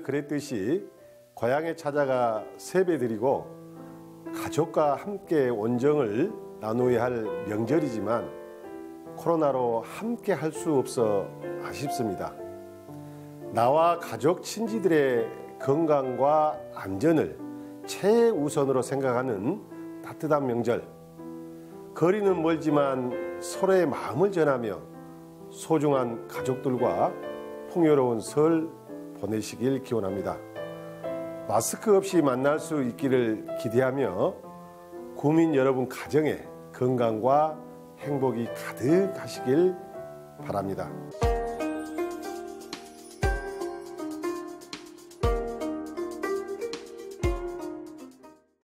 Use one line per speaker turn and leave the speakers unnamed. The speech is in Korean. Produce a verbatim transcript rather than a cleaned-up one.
그랬듯이 고향에 찾아가 세배드리고 가족과 함께 온정을 나누어야 할 명절이지만 코로나로 함께 할 수 없어 아쉽습니다. 나와 가족 친지들의 건강과 안전을 최우선으로 생각하는 따뜻한 명절. 거리는 멀지만 서로의 마음을 전하며 소중한 가족들과 풍요로운 설 보내시길 기원합니다. 마스크 없이 만날 수 있기를 기대하며 국민 여러분 가정에 건강과 행복이 가득하시길 바랍니다.